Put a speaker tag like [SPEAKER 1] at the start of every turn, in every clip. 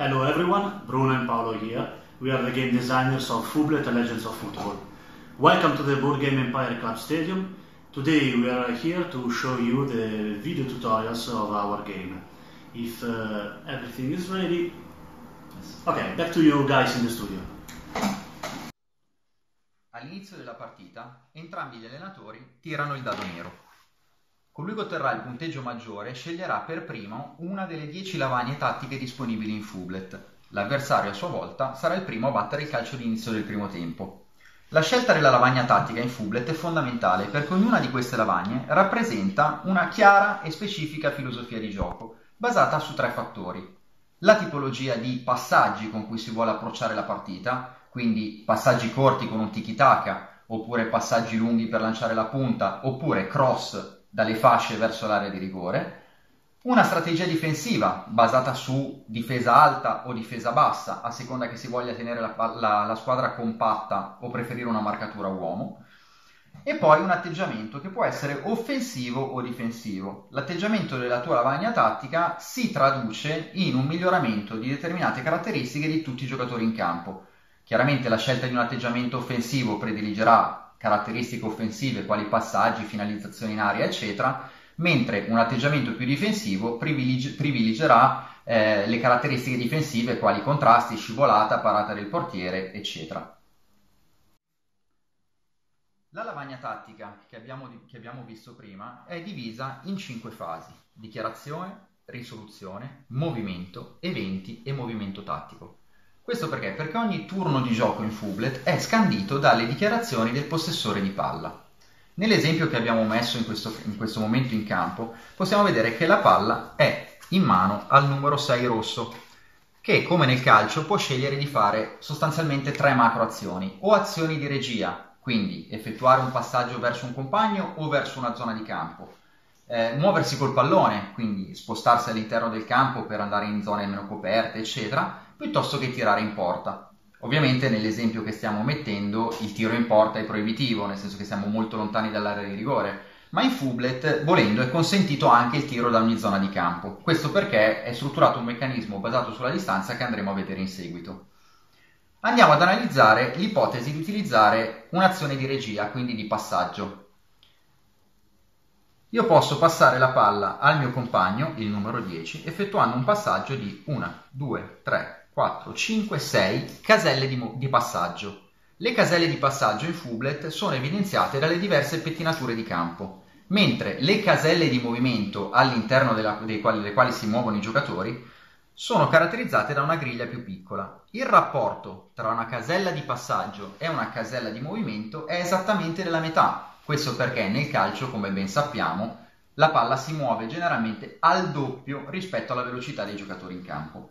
[SPEAKER 1] Hello everyone, Bruno and Paolo here. We are the game designers of Fublet Legends of Football. Welcome to the Board Game Empire Club Stadium. Today we are here to show you the video tutorials of our game. If everything is ready... Ok, back to you guys in the studio.
[SPEAKER 2] All'inizio della partita, entrambi gli allenatori tirano il dado nero. Colui che otterrà il punteggio maggiore sceglierà per primo una delle 10 lavagne tattiche disponibili in Fublet. L'avversario a sua volta sarà il primo a battere il calcio d'inizio del primo tempo. La scelta della lavagna tattica in Fublet è fondamentale perché ognuna di queste lavagne rappresenta una chiara e specifica filosofia di gioco, basata su 3 fattori. La tipologia di passaggi con cui si vuole approcciare la partita, quindi passaggi corti con un tiki-taka, oppure passaggi lunghi per lanciare la punta, oppure cross dalle fasce verso l'area di rigore, una strategia difensiva basata su difesa alta o difesa bassa, a seconda che si voglia tenere la squadra compatta o preferire una marcatura uomo, e poi un atteggiamento che può essere offensivo o difensivo. L'atteggiamento della tua lavagna tattica si traduce in un miglioramento di determinate caratteristiche di tutti i giocatori in campo. Chiaramente la scelta di un atteggiamento offensivo prediligerà caratteristiche offensive quali passaggi, finalizzazioni in aria, eccetera, mentre un atteggiamento più difensivo privilegerà le caratteristiche difensive quali contrasti, scivolata, parata del portiere, eccetera. La lavagna tattica che abbiamo visto prima è divisa in 5 fasi: dichiarazione, risoluzione, movimento, eventi e movimento tattico. Questo perché? Perché ogni turno di gioco in Fublet è scandito dalle dichiarazioni del possessore di palla. Nell'esempio che abbiamo messo in questo momento in campo, possiamo vedere che la palla è in mano al numero 6 rosso, che come nel calcio può scegliere di fare sostanzialmente 3 macro azioni, o azioni di regia, quindi effettuare un passaggio verso un compagno o verso una zona di campo, muoversi col pallone, quindi spostarsi all'interno del campo per andare in zone meno coperte, eccetera, piuttosto che tirare in porta. Ovviamente nell'esempio che stiamo mettendo il tiro in porta è proibitivo, nel senso che siamo molto lontani dall'area di rigore, ma in Fublet, volendo, è consentito anche il tiro da ogni zona di campo. Questo perché è strutturato un meccanismo basato sulla distanza che andremo a vedere in seguito. Andiamo ad analizzare l'ipotesi di utilizzare un'azione di regia, quindi di passaggio. Io posso passare la palla al mio compagno, il numero 10, effettuando un passaggio di 1, 2, 3, 4, 5, 6 caselle di passaggio. Le caselle di passaggio in Fublet sono evidenziate dalle diverse pettinature di campo, mentre le caselle di movimento all'interno delle quali si muovono i giocatori sono caratterizzate da una griglia più piccola. Il rapporto tra una casella di passaggio e una casella di movimento è esattamente della metà. Questo perché nel calcio, come ben sappiamo, la palla si muove generalmente al doppio rispetto alla velocità dei giocatori in campo.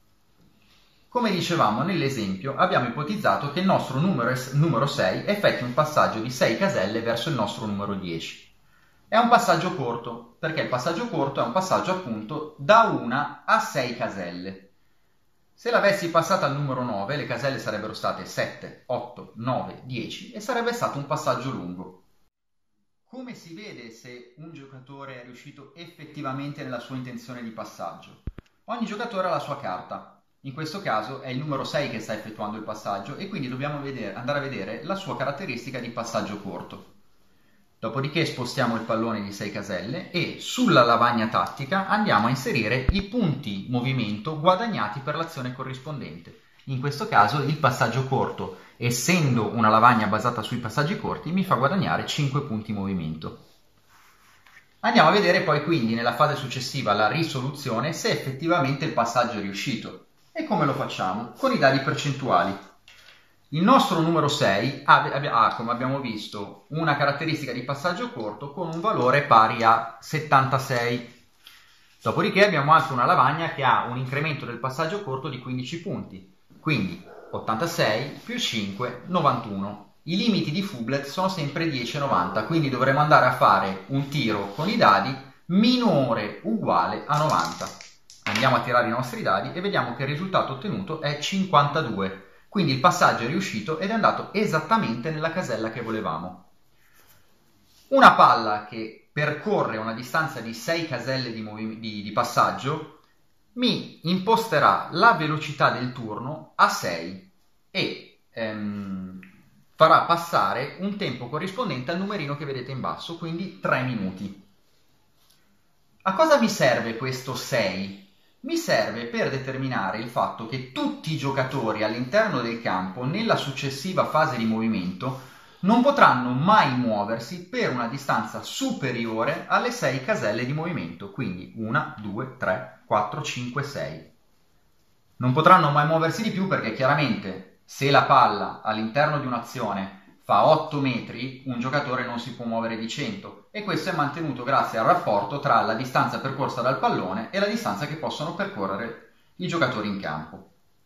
[SPEAKER 2] Come dicevamo nell'esempio, abbiamo ipotizzato che il nostro numero 6 effettui un passaggio di 6 caselle verso il nostro numero 10. È un passaggio corto, perché il passaggio corto è un passaggio appunto da 1 a 6 caselle. Se l'avessi passata al numero 9, le caselle sarebbero state 7, 8, 9, 10 e sarebbe stato un passaggio lungo. Come si vede se un giocatore è riuscito effettivamente nella sua intenzione di passaggio? Ogni giocatore ha la sua carta. In questo caso è il numero 6 che sta effettuando il passaggio e quindi dobbiamo andare a vedere la sua caratteristica di passaggio corto. Dopodiché spostiamo il pallone di 6 caselle e sulla lavagna tattica andiamo a inserire i punti movimento guadagnati per l'azione corrispondente. In questo caso il passaggio corto, essendo una lavagna basata sui passaggi corti, mi fa guadagnare 5 punti movimento. Andiamo a vedere poi quindi nella fase successiva la risoluzione se effettivamente il passaggio è riuscito. E come lo facciamo? Con i dadi percentuali. Il nostro numero 6 ha, come abbiamo visto, una caratteristica di passaggio corto con un valore pari a 76. Dopodiché abbiamo anche una lavagna che ha un incremento del passaggio corto di 15 punti. Quindi 86 più 5, 91. I limiti di Fublet sono sempre 10 e 90, quindi dovremo andare a fare un tiro con i dadi minore o uguale a 90. Andiamo a tirare i nostri dadi e vediamo che il risultato ottenuto è 52. Quindi il passaggio è riuscito ed è andato esattamente nella casella che volevamo. Una palla che percorre una distanza di 6 caselle di passaggio mi imposterà la velocità del turno a 6 e farà passare un tempo corrispondente al numerino che vedete in basso, quindi 3 minuti. A cosa mi serve questo 6? Mi serve per determinare il fatto che tutti i giocatori all'interno del campo, nella successiva fase di movimento, non potranno mai muoversi per una distanza superiore alle 6 caselle di movimento, quindi 1, 2, 3, 4, 5, 6. Non potranno mai muoversi di più perché chiaramente se la palla all'interno di un'azione fa 8 metri, un giocatore non si può muovere di 100 e questo è mantenuto grazie al rapporto tra la distanza percorsa dal pallone e la distanza che possono percorrere i giocatori in campo.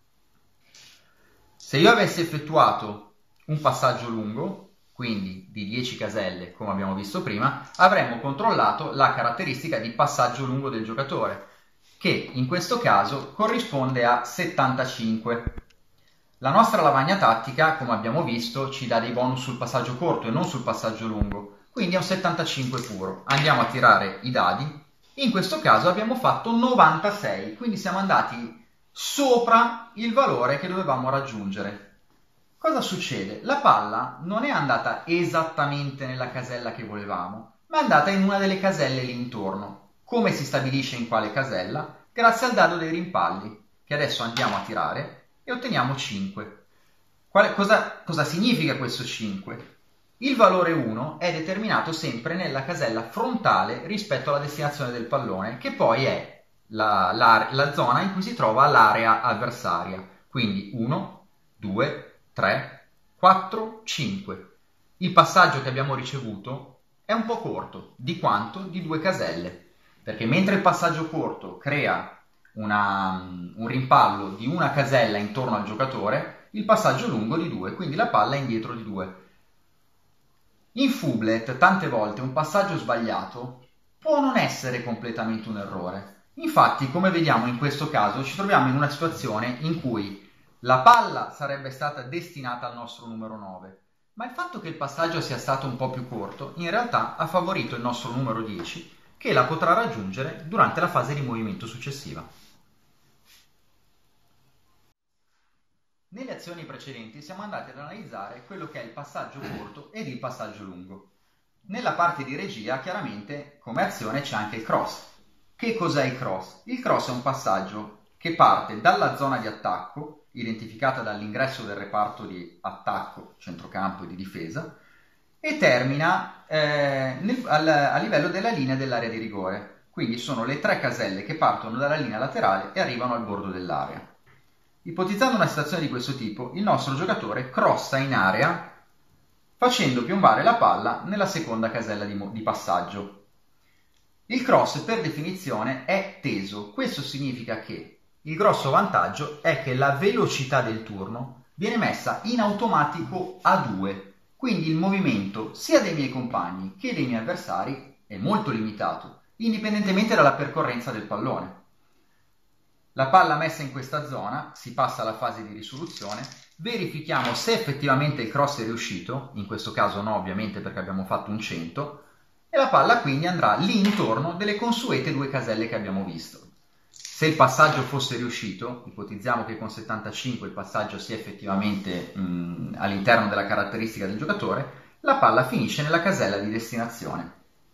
[SPEAKER 2] Se io avessi effettuato un passaggio lungo, quindi di 10 caselle come abbiamo visto prima, avremmo controllato la caratteristica di passaggio lungo del giocatore, che in questo caso corrisponde a 75. La nostra lavagna tattica, come abbiamo visto, ci dà dei bonus sul passaggio corto e non sul passaggio lungo, quindi è un 75 puro. Andiamo a tirare i dadi. In questo caso abbiamo fatto 96, quindi siamo andati sopra il valore che dovevamo raggiungere. Cosa succede? La palla non è andata esattamente nella casella che volevamo, ma è andata in una delle caselle lì intorno. Come si stabilisce in quale casella? Grazie al dado dei rimpalli, che adesso andiamo a tirare e otteniamo 5. Cosa significa questo 5? Il valore 1 è determinato sempre nella casella frontale rispetto alla destinazione del pallone, che poi è la zona in cui si trova l'area avversaria. Quindi 1, 2, 3, 4, 5. Il passaggio che abbiamo ricevuto è un po' corto. Di quanto? Di 2 caselle. Perché mentre il passaggio corto crea un rimpallo di una casella intorno al giocatore, il passaggio lungo di 2, quindi la palla è indietro di 2. In Fooblet tante volte un passaggio sbagliato può non essere completamente un errore. Infatti, come vediamo in questo caso, ci troviamo in una situazione in cui la palla sarebbe stata destinata al nostro numero 9, ma il fatto che il passaggio sia stato un po' più corto in realtà ha favorito il nostro numero 10, che la potrà raggiungere durante la fase di movimento successiva. Nelle azioni precedenti siamo andati ad analizzare quello che è il passaggio corto ed il passaggio lungo. Nella parte di regia, chiaramente, come azione c'è anche il cross. Che cos'è il cross? Il cross è un passaggio che parte dalla zona di attacco, identificata dall'ingresso del reparto di attacco, centrocampo e di difesa, e termina a livello della linea dell'area di rigore. Quindi sono le 3 caselle che partono dalla linea laterale e arrivano al bordo dell'area. Ipotizzando una situazione di questo tipo, il nostro giocatore crossa in area facendo piombare la palla nella seconda casella di passaggio. Il cross per definizione è teso. Questo significa che il grosso vantaggio è che la velocità del turno viene messa in automatico a 2, quindi il movimento sia dei miei compagni che dei miei avversari è molto limitato, indipendentemente dalla percorrenza del pallone. La palla messa in questa zona, si passa alla fase di risoluzione, verifichiamo se effettivamente il cross è riuscito, in questo caso no ovviamente perché abbiamo fatto un 100, e la palla quindi andrà lì intorno delle consuete 2 caselle che abbiamo visto. Se il passaggio fosse riuscito, ipotizziamo che con 75 il passaggio sia effettivamente all'interno della caratteristica del giocatore, la palla finisce nella casella di destinazione.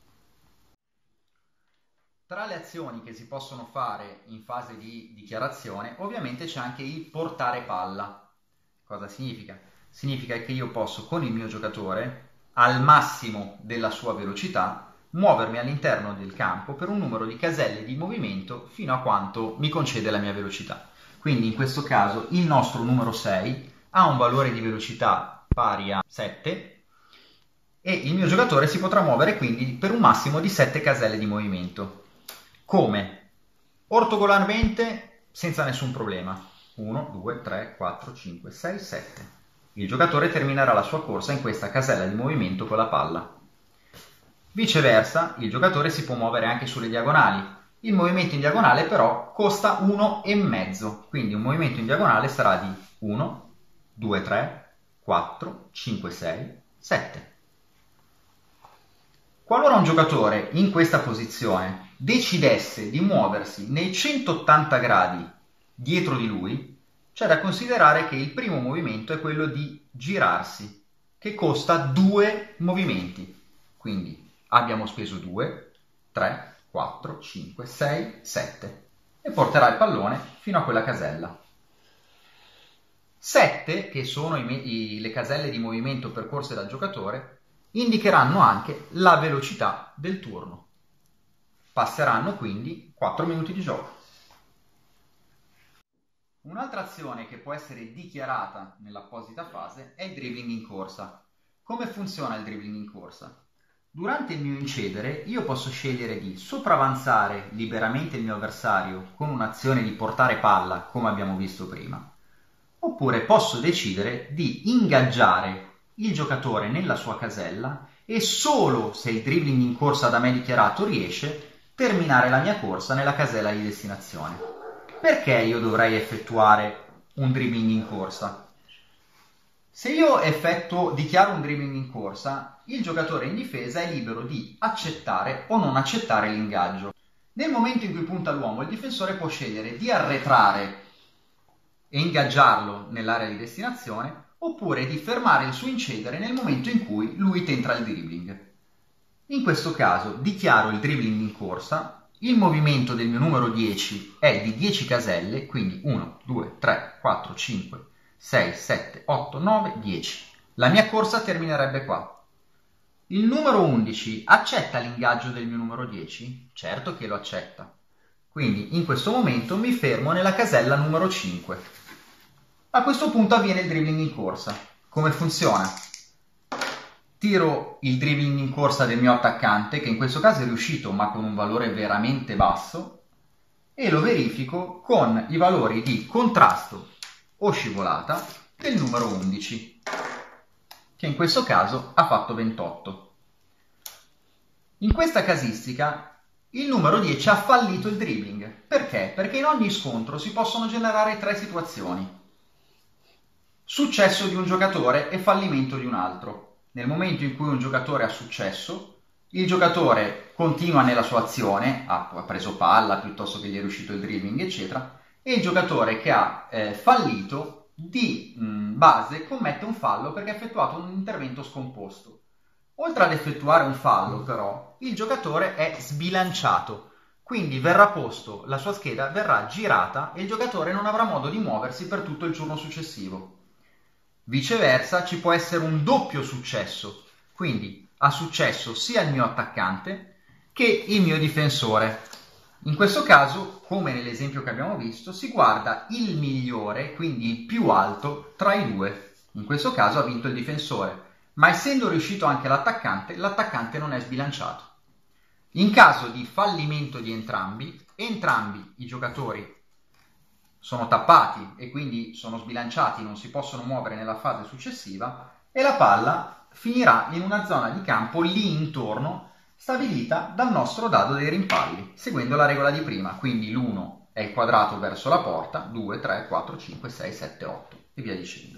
[SPEAKER 2] Tra le azioni che si possono fare in fase di dichiarazione, ovviamente c'è anche il portare palla. Cosa significa? Significa che io posso con il mio giocatore, al massimo della sua velocità, muovermi all'interno del campo per un numero di caselle di movimento fino a quanto mi concede la mia velocità. Quindi in questo caso il nostro numero 6 ha un valore di velocità pari a 7 e il mio giocatore si potrà muovere quindi per un massimo di 7 caselle di movimento. Come? Ortogolarmente senza nessun problema. 1, 2, 3, 4, 5, 6, 7. Il giocatore terminerà la sua corsa in questa casella di movimento con la palla. Viceversa, il giocatore si può muovere anche sulle diagonali. Il movimento in diagonale però costa 1,5, quindi un movimento in diagonale sarà di 1, 2, 3, 4, 5, 6, 7. Qualora un giocatore in questa posizione decidesse di muoversi nei 180 gradi dietro di lui, c'è da considerare che il primo movimento è quello di girarsi, che costa 2 movimenti. Quindi abbiamo speso 2, 3, 4, 5, 6, 7 e porterà il pallone fino a quella casella. 7, che sono le caselle di movimento percorse dal giocatore, indicheranno anche la velocità del turno. Passeranno quindi 4 minuti di gioco. Un'altra azione che può essere dichiarata nell'apposita fase è il dribbling in corsa. Come funziona il dribbling in corsa? Durante il mio incedere io posso scegliere di sopravanzare liberamente il mio avversario con un'azione di portare palla, come abbiamo visto prima, oppure posso decidere di ingaggiare il giocatore nella sua casella e solo se il dribbling in corsa da me dichiarato riesce, terminare la mia corsa nella casella di destinazione. Perché io dovrei effettuare un dribbling in corsa? Se io dichiaro un dribbling in corsa, il giocatore in difesa è libero di accettare o non accettare l'ingaggio. Nel momento in cui punta l'uomo, il difensore può scegliere di arretrare e ingaggiarlo nell'area di destinazione, oppure di fermare il suo incedere nel momento in cui lui tenta il dribbling. In questo caso dichiaro il dribbling in corsa, il movimento del mio numero 10 è di 10 caselle, quindi 1, 2, 3, 4, 5, 6, 7, 8, 9, 10. La mia corsa terminerebbe qua. Il numero 11 accetta l'ingaggio del mio numero 10? Certo che lo accetta. Quindi in questo momento mi fermo nella casella numero 5. A questo punto avviene il dribbling in corsa. Come funziona? Tiro il dribbling in corsa del mio attaccante, che in questo caso è riuscito ma con un valore veramente basso, e lo verifico con i valori di contrasto o scivolata del numero 11, che in questo caso ha fatto 28. In questa casistica il numero 10 ha fallito il dribbling. Perché? Perché in ogni scontro si possono generare 3 situazioni. Successo di un giocatore e fallimento di un altro. Nel momento in cui un giocatore ha successo, il giocatore continua nella sua azione, ha preso palla piuttosto che gli è riuscito il dribbling, eccetera, e il giocatore che ha fallito di base commette un fallo perché ha effettuato un intervento scomposto. Oltre ad effettuare un fallo, però, il giocatore è sbilanciato, quindi verrà posto, la sua scheda verrà girata e il giocatore non avrà modo di muoversi per tutto il turno successivo. Viceversa, ci può essere un doppio successo, quindi ha successo sia il mio attaccante che il mio difensore. In questo caso, come nell'esempio che abbiamo visto, si guarda il migliore, quindi il più alto tra i due. In questo caso ha vinto il difensore, ma essendo riuscito anche l'attaccante non è sbilanciato. In caso di fallimento di entrambi i giocatori sono tappati e quindi sono sbilanciati, non si possono muovere nella fase successiva e la palla finirà in una zona di campo lì intorno stabilita dal nostro dado dei rimpalli, seguendo la regola di prima, quindi l'1 è il quadrato verso la porta, 2, 3, 4, 5, 6, 7, 8 e via dicendo.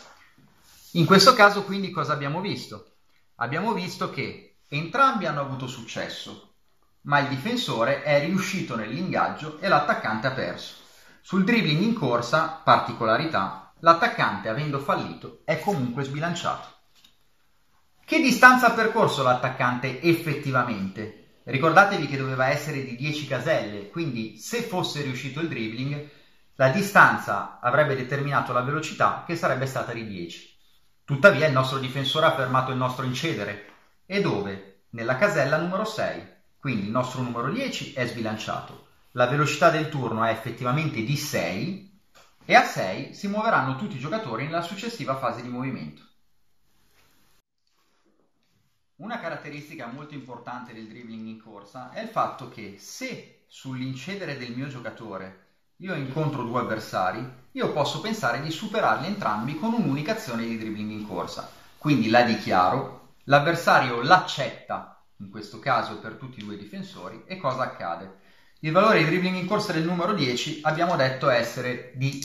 [SPEAKER 2] In questo caso quindi cosa abbiamo visto? Abbiamo visto che entrambi hanno avuto successo, ma il difensore è riuscito nell'ingaggio e l'attaccante ha perso. Sul dribbling in corsa, particolarità, l'attaccante avendo fallito è comunque sbilanciato. Che distanza ha percorso l'attaccante effettivamente? Ricordatevi che doveva essere di 10 caselle, quindi se fosse riuscito il dribbling, la distanza avrebbe determinato la velocità che sarebbe stata di 10. Tuttavia il nostro difensore ha fermato il nostro incedere. E dove? Nella casella numero 6. Quindi il nostro numero 10 è sbilanciato. La velocità del turno è effettivamente di 6 e a 6 si muoveranno tutti i giocatori nella successiva fase di movimento. Una caratteristica molto importante del dribbling in corsa è il fatto che se sull'incedere del mio giocatore io incontro 2 avversari, io posso pensare di superarli entrambi con un'unica azione di dribbling in corsa. Quindi la dichiaro, l'avversario l'accetta, in questo caso per tutti i 2 difensori, e cosa accade? Il valore di dribbling in corsa del numero 10 abbiamo detto essere di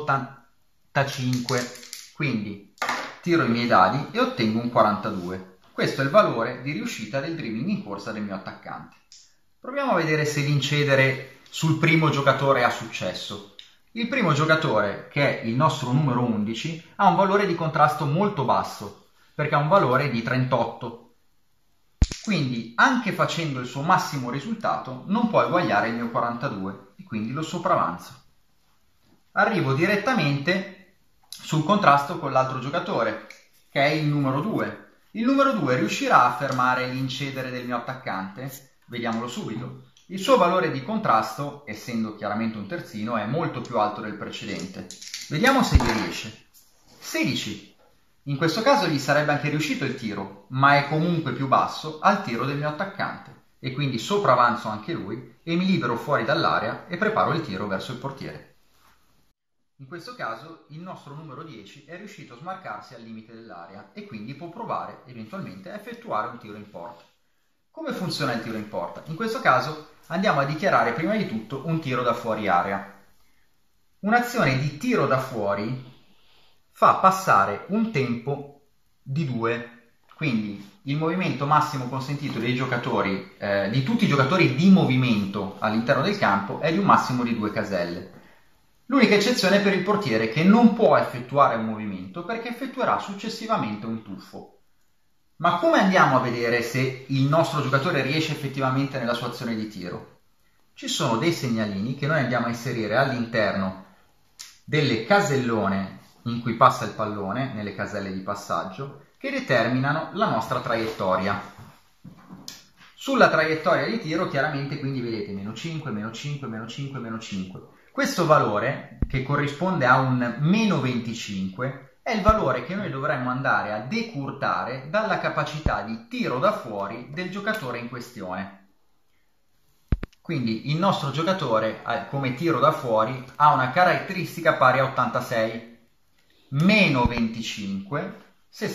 [SPEAKER 2] 85, quindi tiro i miei dadi e ottengo un 42. Questo è il valore di riuscita del dribbling in corsa del mio attaccante. Proviamo a vedere se l'incedere sul primo giocatore ha successo. Il primo giocatore, che è il nostro numero 11, ha un valore di contrasto molto basso, perché ha un valore di 38. Quindi, anche facendo il suo massimo risultato, non può eguagliare il mio 42, e quindi lo sopravanzo. Arrivo direttamente sul contrasto con l'altro giocatore, che è il numero 2. Il numero 2 riuscirà a fermare l'incedere del mio attaccante? Vediamolo subito. Il suo valore di contrasto, essendo chiaramente un terzino, è molto più alto del precedente. Vediamo se gli riesce. 16. In questo caso gli sarebbe anche riuscito il tiro, ma è comunque più basso al tiro del mio attaccante, e quindi sopravanzo anche lui e mi libero fuori dall'area e preparo il tiro verso il portiere. In questo caso il nostro numero 10 è riuscito a smarcarsi al limite dell'area e quindi può provare eventualmente a effettuare un tiro in porta. Come funziona il tiro in porta? In questo caso andiamo a dichiarare prima di tutto un tiro da fuori area. Un'azione di tiro da fuori fa passare un tempo di 2, quindi il movimento massimo consentito dei giocatori, di tutti i giocatori di movimento all'interno del campo è di un massimo di 2 caselle. L'unica eccezione è per il portiere, che non può effettuare un movimento perché effettuerà successivamente un tuffo. Ma come andiamo a vedere se il nostro giocatore riesce effettivamente nella sua azione di tiro? Ci sono dei segnalini che noi andiamo a inserire all'interno delle casellone in cui passa il pallone, nelle caselle di passaggio, che determinano la nostra traiettoria. Sulla traiettoria di tiro chiaramente quindi vedete meno 5, meno 5, meno 5, meno 5. Questo valore, che corrisponde a un meno 25, è il valore che noi dovremmo andare a decurtare dalla capacità di tiro da fuori del giocatore in questione. Quindi il nostro giocatore, come tiro da fuori, ha una caratteristica pari a 86, meno 25,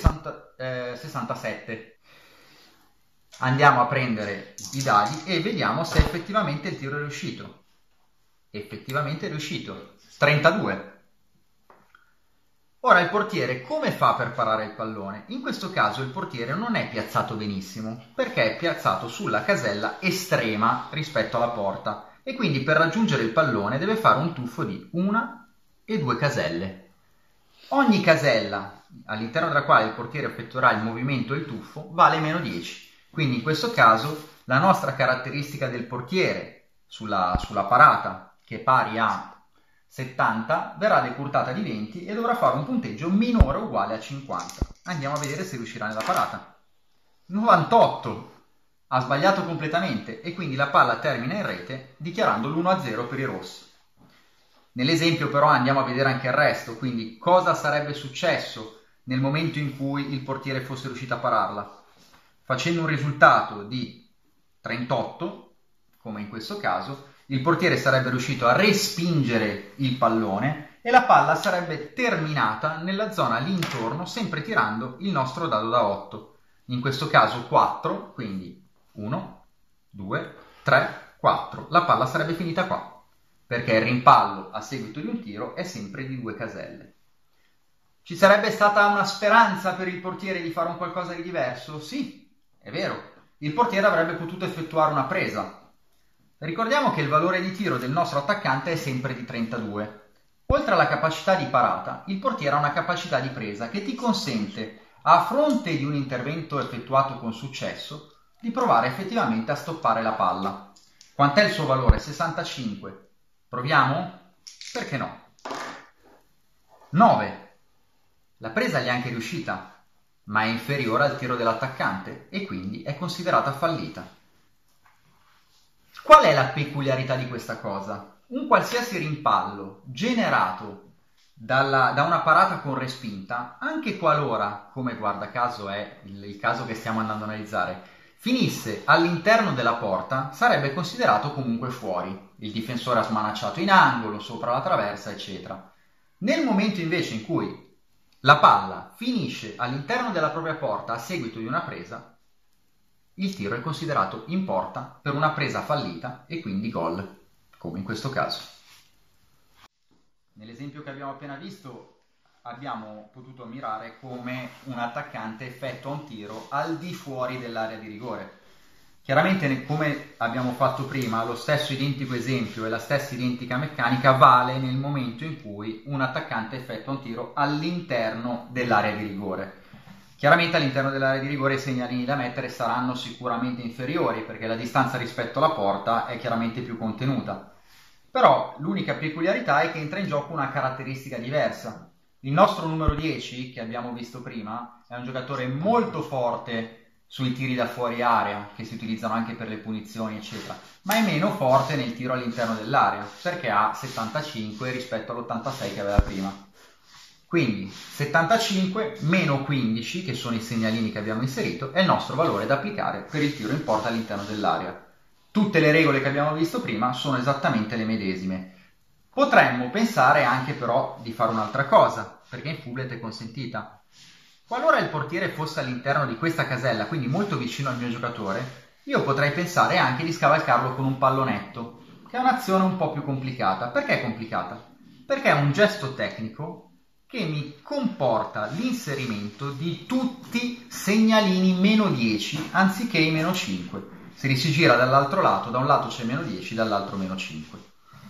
[SPEAKER 2] 67. Andiamo a prendere i dadi e vediamo se effettivamente il tiro è riuscito. Effettivamente è riuscito, 32. Ora il portiere come fa per parare il pallone? In questo caso il portiere non è piazzato benissimo, perché è piazzato sulla casella estrema rispetto alla porta e quindi per raggiungere il pallone deve fare un tuffo di 1 e 2 caselle. Ogni casella all'interno della quale il portiere effettuerà il movimento e il tuffo vale meno 10. Quindi in questo caso la nostra caratteristica del portiere sulla parata, che è pari a 70, verrà decurtata di 20 e dovrà fare un punteggio minore o uguale a 50. Andiamo a vedere se riuscirà nella parata. 98! Ha sbagliato completamente e quindi la palla termina in rete dichiarando l'1-0 per i rossi. Nell'esempio però andiamo a vedere anche il resto, quindi cosa sarebbe successo nel momento in cui il portiere fosse riuscito a pararla. Facendo un risultato di 38, come in questo caso, il portiere sarebbe riuscito a respingere il pallone e la palla sarebbe terminata nella zona lì intorno, sempre tirando il nostro dado da 8. In questo caso 4, quindi 1, 2, 3, 4. La palla sarebbe finita qua, perché il rimpallo a seguito di un tiro è sempre di 2 caselle. Ci sarebbe stata una speranza per il portiere di fare un qualcosa di diverso? Sì, è vero. Il portiere avrebbe potuto effettuare una presa. Ricordiamo che il valore di tiro del nostro attaccante è sempre di 32. Oltre alla capacità di parata, il portiere ha una capacità di presa che ti consente, a fronte di un intervento effettuato con successo, di provare effettivamente a stoppare la palla. Quant'è il suo valore? 65. Proviamo? Perché no? 9. La presa gli è anche riuscita, ma è inferiore al tiro dell'attaccante e quindi è considerata fallita. Qual è la peculiarità di questa cosa? Un qualsiasi rimpallo generato da una parata con respinta, anche qualora, come guarda caso è il caso che stiamo andando a analizzare, finisse all'interno della porta, sarebbe considerato comunque fuori. Il difensore ha smanacciato in angolo, sopra la traversa, eccetera. Nel momento invece in cui la palla finisce all'interno della propria porta a seguito di una presa, il tiro è considerato in porta per una presa fallita e quindi gol, come in questo caso. Nell'esempio che abbiamo appena visto abbiamo potuto ammirare come un attaccante effettua un tiro al di fuori dell'area di rigore. Chiaramente, come abbiamo fatto prima, lo stesso identico esempio e la stessa identica meccanica vale nel momento in cui un attaccante effettua un tiro all'interno dell'area di rigore. Chiaramente all'interno dell'area di rigore i segnalini da mettere saranno sicuramente inferiori, perché la distanza rispetto alla porta è chiaramente più contenuta. Però l'unica peculiarità è che entra in gioco una caratteristica diversa. Il nostro numero 10, che abbiamo visto prima, è un giocatore molto forte sui tiri da fuori area, che si utilizzano anche per le punizioni, eccetera, ma è meno forte nel tiro all'interno dell'area, perché ha 75 rispetto all'86 che aveva prima. Quindi 75 meno 15, che sono i segnalini che abbiamo inserito, è il nostro valore da applicare per il tiro in porta all'interno dell'area. Tutte le regole che abbiamo visto prima sono esattamente le medesime. Potremmo pensare anche però di fare un'altra cosa, perché in Fublet è consentita. Qualora il portiere fosse all'interno di questa casella, quindi molto vicino al mio giocatore, io potrei pensare anche di scavalcarlo con un pallonetto, che è un'azione un po' più complicata. Perché è complicata? Perché è un gesto tecnico che mi comporta l'inserimento di tutti segnalini meno 10 anziché i meno 5. Se li si gira dall'altro lato, da un lato c'è meno 10, dall'altro meno 5.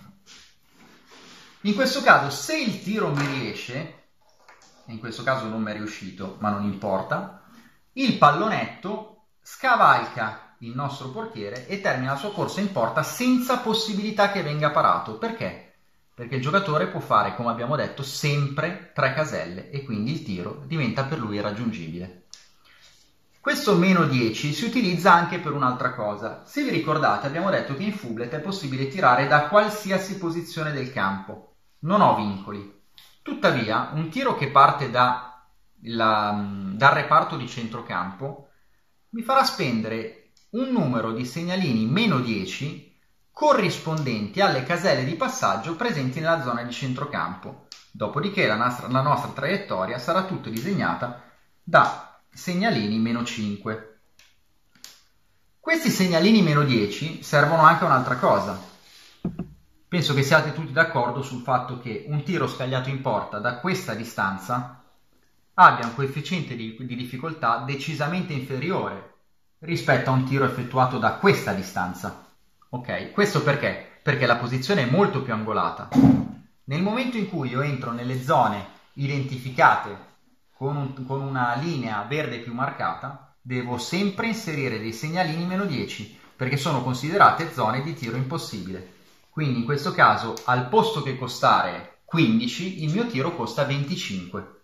[SPEAKER 2] In questo caso, se il tiro mi riesce, in questo caso non mi è riuscito, ma non importa, il pallonetto scavalca il nostro portiere e termina la sua corsa in porta senza possibilità che venga parato. Perché? Perché il giocatore può fare, come abbiamo detto, sempre 3 caselle e quindi il tiro diventa per lui irraggiungibile. Questo meno 10 si utilizza anche per un'altra cosa. Se vi ricordate, abbiamo detto che in Fublet è possibile tirare da qualsiasi posizione del campo. Non ho vincoli. Tuttavia, un tiro che parte dal reparto di centrocampo mi farà spendere un numero di segnalini meno 10 corrispondenti alle caselle di passaggio presenti nella zona di centrocampo. Dopodiché la nostra traiettoria sarà tutta disegnata da segnalini meno 5. Questi segnalini meno 10 servono anche a un'altra cosa. Penso che siate tutti d'accordo sul fatto che un tiro scagliato in porta da questa distanza abbia un coefficiente di difficoltà decisamente inferiore rispetto a un tiro effettuato da questa distanza. Ok? Questo perché? Perché la posizione è molto più angolata. Nel momento in cui io entro nelle zone identificate con una linea verde più marcata, devo sempre inserire dei segnalini meno 10, perché sono considerate zone di tiro impossibile. Quindi in questo caso, al posto che costare 15, il mio tiro costa 25.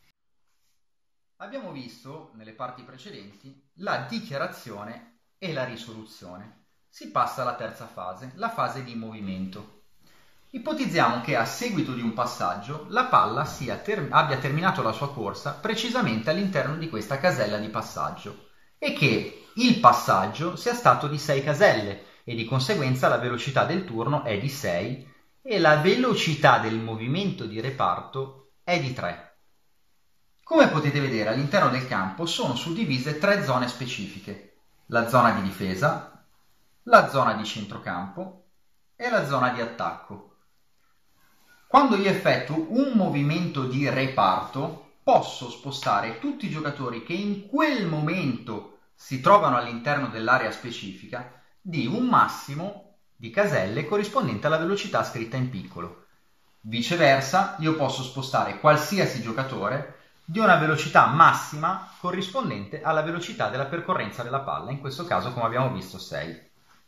[SPEAKER 2] Abbiamo visto, nelle parti precedenti, la dichiarazione e la risoluzione. Si passa alla terza fase, la fase di movimento. Ipotizziamo che a seguito di un passaggio la palla abbia terminato la sua corsa precisamente all'interno di questa casella di passaggio e che il passaggio sia stato di 6 caselle e di conseguenza la velocità del turno è di 6 e la velocità del movimento di reparto è di 3. Come potete vedere, all'interno del campo sono suddivise 3 zone specifiche: la zona di difesa, la zona di centrocampo e la zona di attacco. Quando io effettuo un movimento di reparto, posso spostare tutti i giocatori che in quel momento si trovano all'interno dell'area specifica di un massimo di caselle corrispondente alla velocità scritta in piccolo. Viceversa, io posso spostare qualsiasi giocatore di una velocità massima corrispondente alla velocità della percorrenza della palla, in questo caso, come abbiamo visto, 6.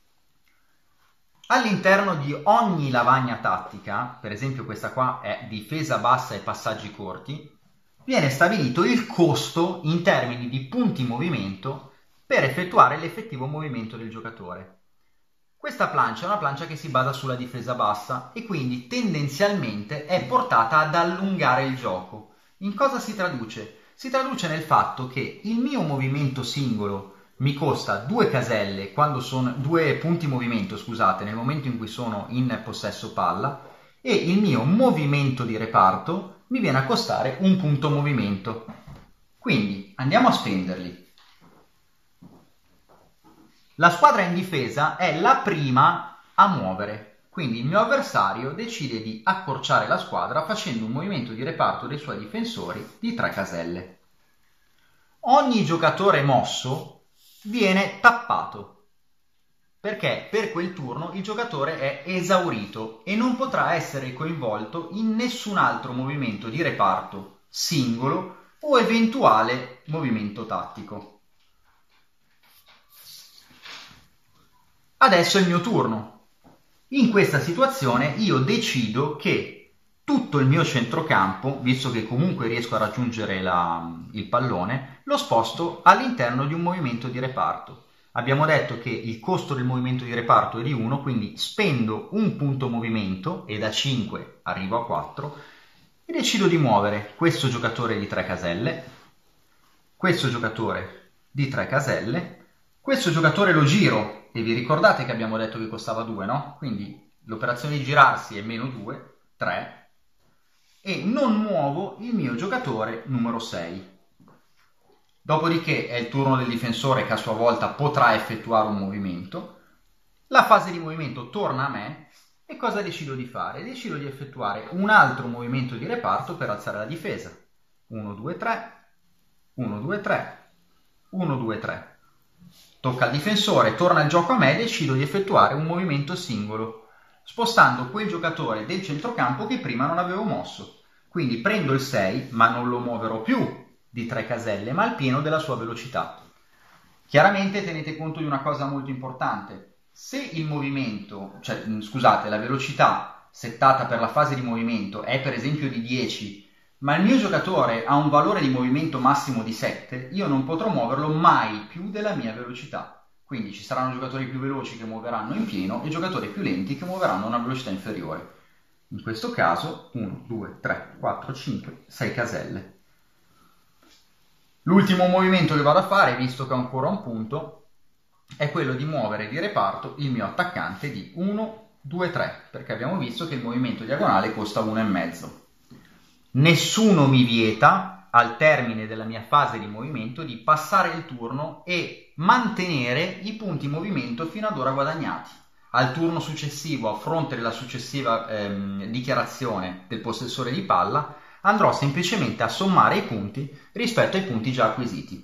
[SPEAKER 2] All'interno di ogni lavagna tattica, per esempio questa qua è difesa bassa e passaggi corti, viene stabilito il costo in termini di punti movimento per effettuare l'effettivo movimento del giocatore. Questa plancia è una plancia che si basa sulla difesa bassa e quindi tendenzialmente è portata ad allungare il gioco. In cosa si traduce? Si traduce nel fatto che il mio movimento singolo mi costa 2 caselle quando sono 2 punti movimento, scusate, nel momento in cui sono in possesso palla, e il mio movimento di reparto mi viene a costare un punto movimento. Quindi andiamo a spenderli. La squadra in difesa è la prima a muovere, quindi il mio avversario decide di accorciare la squadra facendo un movimento di reparto dei suoi difensori di 3 caselle. Ogni giocatore mosso viene tappato, perché per quel turno il giocatore è esaurito e non potrà essere coinvolto in nessun altro movimento di reparto singolo o eventuale movimento tattico. Adesso è il mio turno. In questa situazione io decido che tutto il mio centrocampo, visto che comunque riesco a raggiungere il pallone, lo sposto all'interno di un movimento di reparto. Abbiamo detto che il costo del movimento di reparto è di 1, quindi spendo un punto movimento e da 5 arrivo a 4 e decido di muovere questo giocatore di 3 caselle, questo giocatore di 3 caselle, questo giocatore lo giro e vi ricordate che abbiamo detto che costava 2, no? Quindi l'operazione di girarsi è meno 2, 3 e non muovo il mio giocatore numero 6. Dopodiché è il turno del difensore che a sua volta potrà effettuare un movimento. La fase di movimento torna a me e cosa decido di fare? Decido di effettuare un altro movimento di reparto per alzare la difesa. 1, 2, 3, 1, 2, 3, 1, 2, 3. Tocca al difensore, torna il gioco a me e decido di effettuare un movimento singolo, spostando quel giocatore del centrocampo che prima non avevo mosso. Quindi prendo il 6, ma non lo muoverò più di 3 caselle, ma al pieno della sua velocità. Chiaramente tenete conto di una cosa molto importante. Se il movimento, la velocità settata per la fase di movimento è per esempio di 10, ma il mio giocatore ha un valore di movimento massimo di 7, io non potrò muoverlo mai più della mia velocità. Quindi ci saranno giocatori più veloci che muoveranno in pieno e giocatori più lenti che muoveranno a una velocità inferiore. In questo caso 1, 2, 3, 4, 5, 6 caselle. L'ultimo movimento che vado a fare, visto che ho ancora un punto, è quello di muovere di reparto il mio attaccante di 1, 2, 3, perché abbiamo visto che il movimento diagonale costa 1,5. Nessuno mi vieta, al termine della mia fase di movimento, di passare il turno e mantenere i punti movimento fino ad ora guadagnati. Al turno successivo, a fronte della successiva dichiarazione del possessore di palla, andrò semplicemente a sommare i punti rispetto ai punti già acquisiti.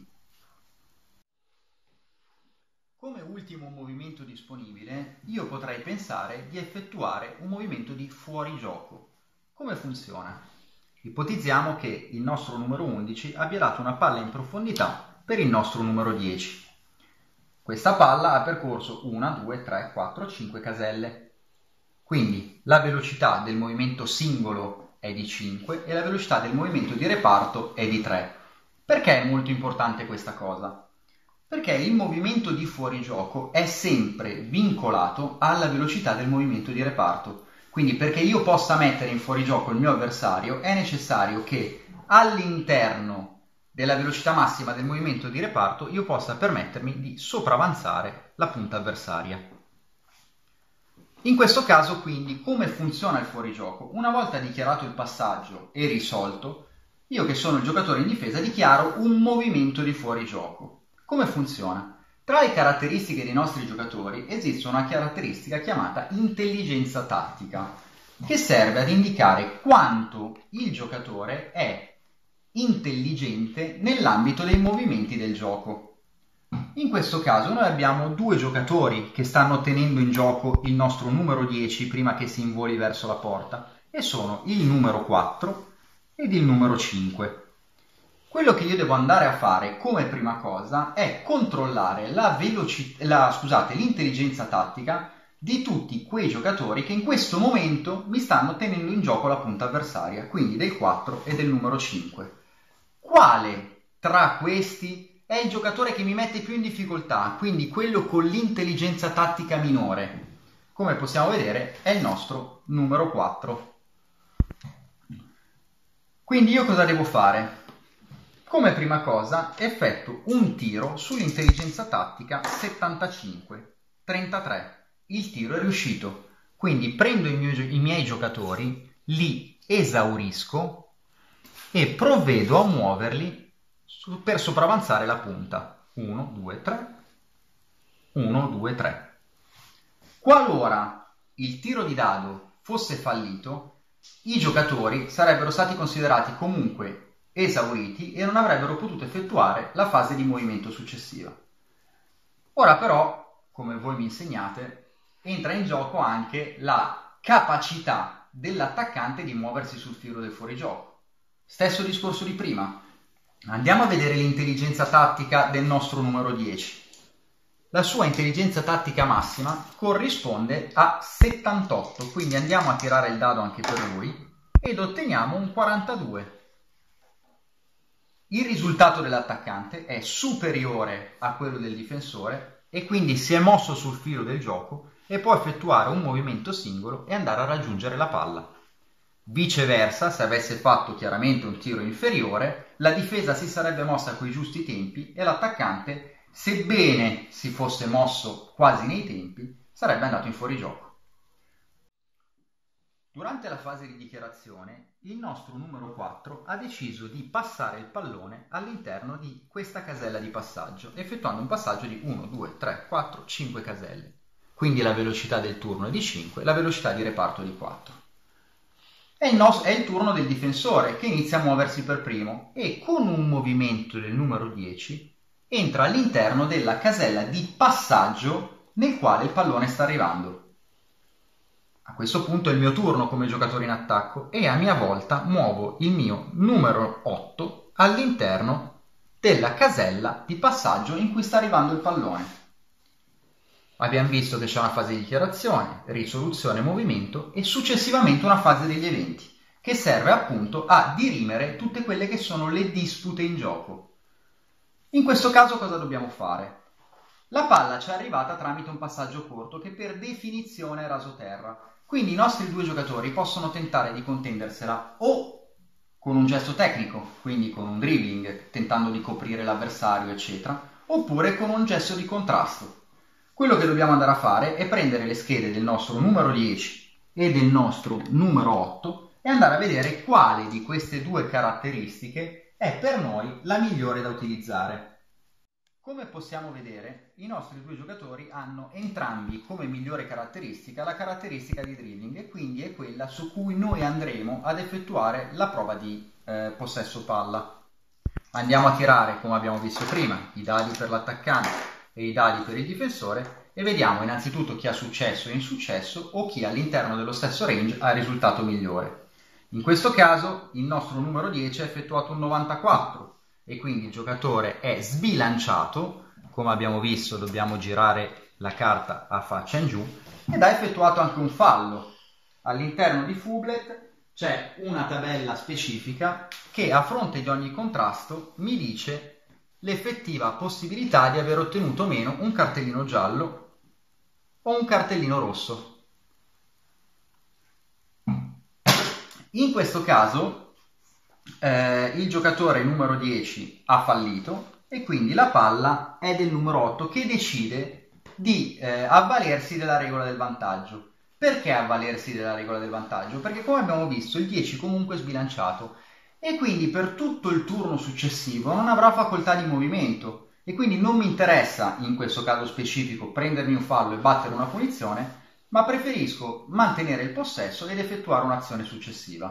[SPEAKER 2] Come ultimo movimento disponibile, io potrei pensare di effettuare un movimento di fuorigioco. Come funziona? Ipotizziamo che il nostro numero 11 abbia dato una palla in profondità per il nostro numero 10. Questa palla ha percorso 1, 2, 3, 4, 5 caselle. Quindi la velocità del movimento singolo è di 5 e la velocità del movimento di reparto è di 3. Perché è molto importante questa cosa? Perché il movimento di fuorigioco è sempre vincolato alla velocità del movimento di reparto. Quindi perché io possa mettere in fuorigioco il mio avversario è necessario che all'interno della velocità massima del movimento di reparto io possa permettermi di sopravanzare la punta avversaria. In questo caso quindi come funziona il fuorigioco? Una volta dichiarato il passaggio e risolto, io che sono il giocatore in difesa dichiaro un movimento di fuorigioco. Come funziona? Tra le caratteristiche dei nostri giocatori esiste una caratteristica chiamata intelligenza tattica, che serve ad indicare quanto il giocatore è intelligente nell'ambito dei movimenti del gioco. In questo caso noi abbiamo due giocatori che stanno tenendo in gioco il nostro numero 10 prima che si involi verso la porta e sono il numero 4 ed il numero 5. Quello che io devo andare a fare come prima cosa è controllare l'intelligenza tattica di tutti quei giocatori che in questo momento mi stanno tenendo in gioco la punta avversaria, quindi del 4 e del numero 5. Quale tra questi è il giocatore che mi mette più in difficoltà, quindi quello con l'intelligenza tattica minore? Come possiamo vedere è il nostro numero 4. Quindi io cosa devo fare? Come prima cosa effettuo un tiro sull'intelligenza tattica 75, 33. Il tiro è riuscito. Quindi prendo i miei giocatori, li esaurisco e provvedo a muoverli per sopravanzare la punta. 1, 2, 3. 1, 2, 3. Qualora il tiro di dado fosse fallito, i giocatori sarebbero stati considerati comunque esauriti e non avrebbero potuto effettuare la fase di movimento successiva. Ora però, come voi mi insegnate, entra in gioco anche la capacità dell'attaccante di muoversi sul filo del fuorigioco. Stesso discorso di prima. Andiamo a vedere l'intelligenza tattica del nostro numero 10. La sua intelligenza tattica massima corrisponde a 78, quindi andiamo a tirare il dado anche per lui ed otteniamo un 42. Il risultato dell'attaccante è superiore a quello del difensore e quindi si è mosso sul filo del gioco e può effettuare un movimento singolo e andare a raggiungere la palla. Viceversa, se avesse fatto chiaramente un tiro inferiore, la difesa si sarebbe mossa coi giusti tempi e l'attaccante, sebbene si fosse mosso quasi nei tempi, sarebbe andato in fuorigioco. Durante la fase di dichiarazione, il nostro numero 4 ha deciso di passare il pallone all'interno di questa casella di passaggio, effettuando un passaggio di 1, 2, 3, 4, 5 caselle. Quindi la velocità del turno è di 5, la velocità di reparto di 4. È il turno del difensore che inizia a muoversi per primo e con un movimento del numero 10 entra all'interno della casella di passaggio nel quale il pallone sta arrivando. A questo punto è il mio turno come giocatore in attacco e a mia volta muovo il mio numero 8 all'interno della casella di passaggio in cui sta arrivando il pallone. Abbiamo visto che c'è una fase di dichiarazione, risoluzione, movimento e successivamente una fase degli eventi, che serve appunto a dirimere tutte quelle che sono le dispute in gioco. In questo caso cosa dobbiamo fare? La palla ci è arrivata tramite un passaggio corto che per definizione è rasoterra, quindi i nostri due giocatori possono tentare di contendersela o con un gesto tecnico, quindi con un dribbling, tentando di coprire l'avversario, eccetera, oppure con un gesto di contrasto. Quello che dobbiamo andare a fare è prendere le schede del nostro numero 10 e del nostro numero 8 e andare a vedere quale di queste due caratteristiche è per noi la migliore da utilizzare. Come possiamo vedere, i nostri due giocatori hanno entrambi come migliore caratteristica la caratteristica di dribbling e quindi è quella su cui noi andremo ad effettuare la prova di possesso palla. Andiamo a tirare, come abbiamo visto prima, i dadi per l'attaccante e i dadi per il difensore e vediamo innanzitutto chi ha successo e insuccesso o chi all'interno dello stesso range ha il risultato migliore. In questo caso il nostro numero 10 ha effettuato un 94 e quindi il giocatore è sbilanciato, come abbiamo visto dobbiamo girare la carta a faccia in giù, ed ha effettuato anche un fallo. All'interno di Fublet c'è una tabella specifica che a fronte di ogni contrasto mi dice l'effettiva possibilità di aver ottenuto o meno un cartellino giallo o un cartellino rosso. In questo caso il giocatore numero 10 ha fallito e quindi la palla è del numero 8 che decide di avvalersi della regola del vantaggio. Perché avvalersi della regola del vantaggio? Perché come abbiamo visto il 10 comunque è sbilanciato e quindi per tutto il turno successivo non avrà facoltà di movimento e quindi non mi interessa in questo caso specifico prendermi un fallo e battere una punizione, ma preferisco mantenere il possesso ed effettuare un'azione successiva.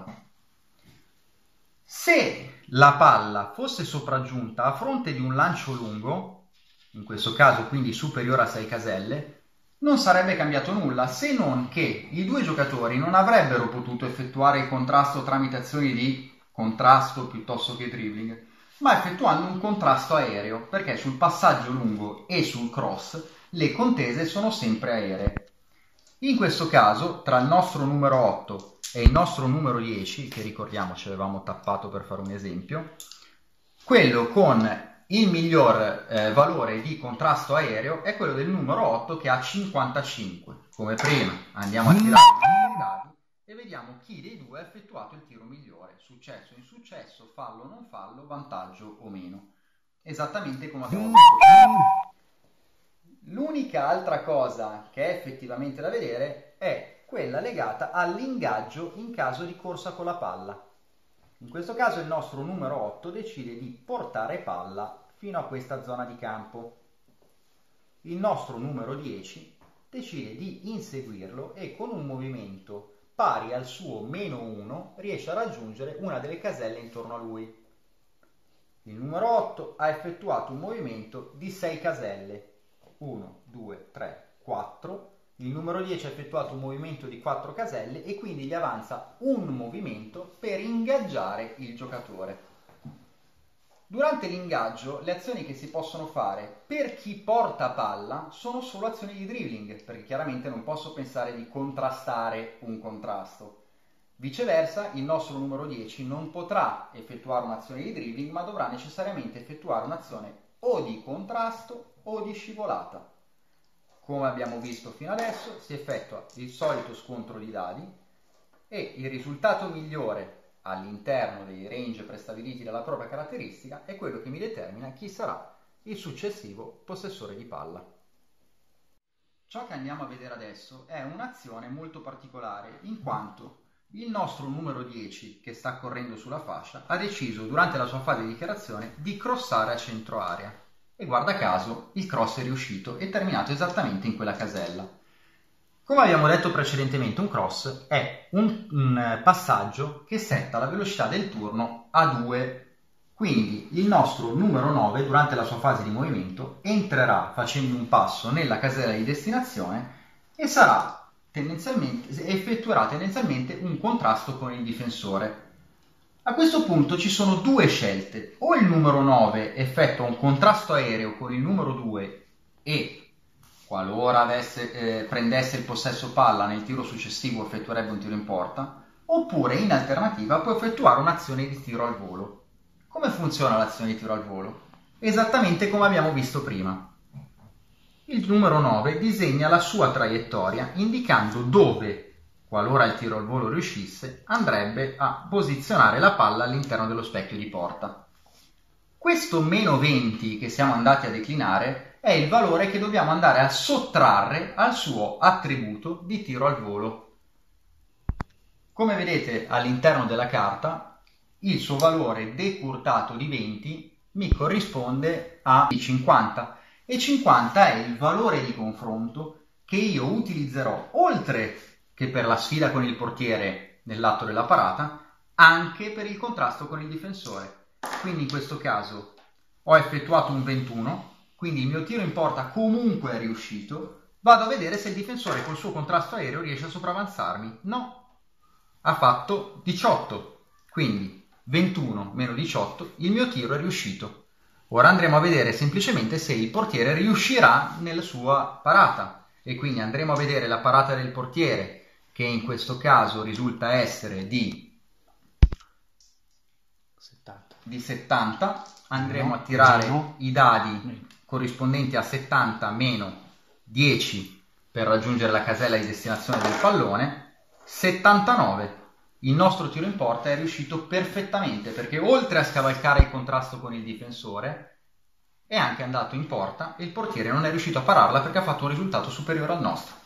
[SPEAKER 2] Se la palla fosse sopraggiunta a fronte di un lancio lungo, in questo caso quindi superiore a 6 caselle, non sarebbe cambiato nulla, se non che i due giocatori non avrebbero potuto effettuare il contrasto tramite azioni di contrasto piuttosto che dribbling, ma effettuando un contrasto aereo, perché sul passaggio lungo e sul cross le contese sono sempre aeree. In questo caso, tra il nostro numero 8 e il nostro numero 10, che ricordiamoci avevamo tappato per fare un esempio, quello con il miglior valore di contrasto aereo è quello del numero 8 che ha 55. Come prima andiamo a tirare i dadi e vediamo chi dei due ha effettuato il tiro migliore, successo o insuccesso, fallo o non fallo, vantaggio o meno. Esattamente come abbiamo visto prima. L'unica altra cosa che è effettivamente da vedere è quella legata all'ingaggio in caso di corsa con la palla. In questo caso il nostro numero 8 decide di portare palla fino a questa zona di campo. Il nostro numero 10 decide di inseguirlo e con un movimento pari al suo -1 riesce a raggiungere una delle caselle intorno a lui. Il numero 8 ha effettuato un movimento di 6 caselle 1, 2, 3, 4. Il numero 10 ha effettuato un movimento di 4 caselle e quindi gli avanza un movimento per ingaggiare il giocatore. Durante l'ingaggio le azioni che si possono fare per chi porta palla sono solo azioni di dribbling, perché chiaramente non posso pensare di contrastare un contrasto. Viceversa, il nostro numero 10 non potrà effettuare un'azione di dribbling, ma dovrà necessariamente effettuare un'azione o di contrasto o di scivolata. Come abbiamo visto fino adesso, si effettua il solito scontro di dadi e il risultato migliore all'interno dei range prestabiliti dalla propria caratteristica è quello che mi determina chi sarà il successivo possessore di palla. Ciò che andiamo a vedere adesso è un'azione molto particolare, in quanto il nostro numero 10, che sta correndo sulla fascia, ha deciso durante la sua fase di dichiarazione di crossare a centro area. E guarda caso, il cross è riuscito e terminato esattamente in quella casella. Come abbiamo detto precedentemente, un cross è un passaggio che setta la velocità del turno a 2. Quindi il nostro numero 9, durante la sua fase di movimento, entrerà facendo un passo nella casella di destinazione e effettuerà tendenzialmente un contrasto con il difensore. A questo punto ci sono due scelte: o il numero 9 effettua un contrasto aereo con il numero 2 e qualora prendesse il possesso palla nel tiro successivo effettuerebbe un tiro in porta, oppure in alternativa può effettuare un'azione di tiro al volo. Come funziona l'azione di tiro al volo? Esattamente come abbiamo visto prima. Il numero 9 disegna la sua traiettoria indicando dove, qualora il tiro al volo riuscisse, andrebbe a posizionare la palla all'interno dello specchio di porta. Questo meno 20 che siamo andati a declinare è il valore che dobbiamo andare a sottrarre al suo attributo di tiro al volo. Come vedete all'interno della carta, il suo valore decurtato di 20 mi corrisponde a 50 e 50 è il valore di confronto che io utilizzerò oltre che per la sfida con il portiere nell'atto della parata, anche per il contrasto con il difensore. Quindi in questo caso ho effettuato un 21, quindi il mio tiro in porta comunque è riuscito. Vado a vedere se il difensore col suo contrasto aereo riesce a sopravanzarmi. No, ha fatto 18, quindi 21 meno 18, il mio tiro è riuscito. Ora andremo a vedere semplicemente se il portiere riuscirà nella sua parata e quindi andremo a vedere la parata del portiere, che in questo caso risulta essere di 70. Andremo a tirare i dadi corrispondenti a 70 meno 10 per raggiungere la casella di destinazione del pallone. 79. Il nostro tiro in porta è riuscito perfettamente perché oltre a scavalcare il contrasto con il difensore è anche andato in porta e il portiere non è riuscito a pararla perché ha fatto un risultato superiore al nostro.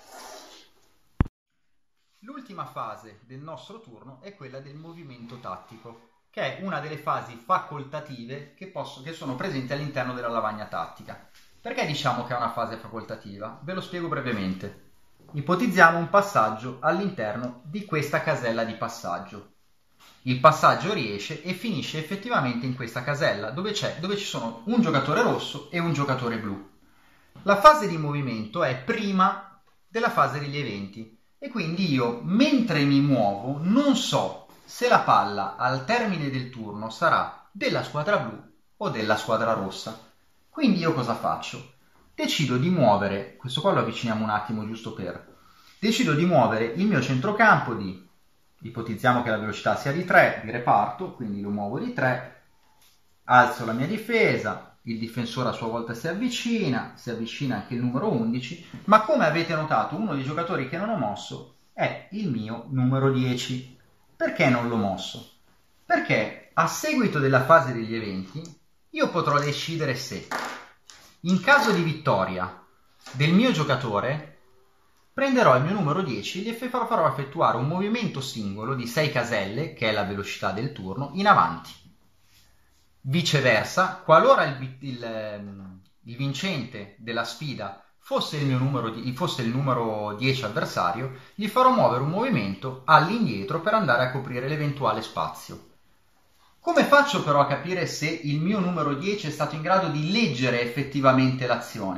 [SPEAKER 2] L'ultima fase del nostro turno è quella del movimento tattico, che è una delle fasi facoltative che sono presenti all'interno della lavagna tattica. Perché diciamo che è una fase facoltativa? Ve lo spiego brevemente. Ipotizziamo un passaggio all'interno di questa casella di passaggio. Il passaggio riesce e finisce effettivamente in questa casella dove ci sono un giocatore rosso e un giocatore blu. La fase di movimento è prima della fase degli eventi e quindi io, mentre mi muovo, non so se la palla al termine del turno sarà della squadra blu o della squadra rossa. Quindi io cosa faccio? Decido di muovere, questo qua lo avviciniamo un attimo decido di muovere il mio centrocampo ipotizziamo che la velocità sia di 3, di reparto, quindi lo muovo di 3, alzo la mia difesa, il difensore a sua volta si avvicina anche il numero 11, ma come avete notato uno dei giocatori che non ho mosso è il mio numero 10. Perché non l'ho mosso? Perché a seguito della fase degli eventi io potrò decidere se, in caso di vittoria del mio giocatore, prenderò il mio numero 10 e gli farò effettuare un movimento singolo di 6 caselle, che è la velocità del turno, in avanti. Viceversa, qualora il vincente della sfida fosse il numero 10 avversario, gli farò muovere un movimento all'indietro per andare a coprire l'eventuale spazio. Come faccio però a capire se il mio numero 10 è stato in grado di leggere effettivamente l'azione?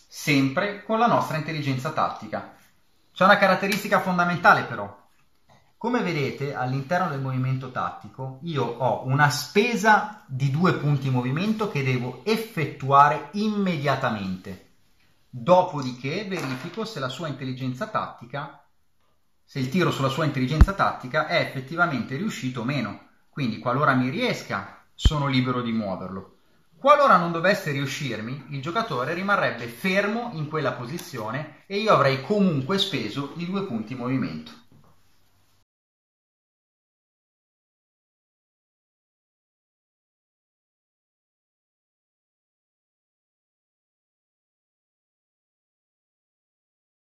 [SPEAKER 2] sempre con la nostra intelligenza tattica. C'è una caratteristica fondamentale però. Come vedete, all'interno del movimento tattico io ho una spesa di 2 punti movimento che devo effettuare immediatamente. Dopodiché verifico se la sua intelligenza tattica, se il tiro sulla sua intelligenza tattica è effettivamente riuscito o meno. Quindi qualora mi riesca, sono libero di muoverlo. Qualora non dovesse riuscirmi, il giocatore rimarrebbe fermo in quella posizione e io avrei comunque speso i 2 punti movimento.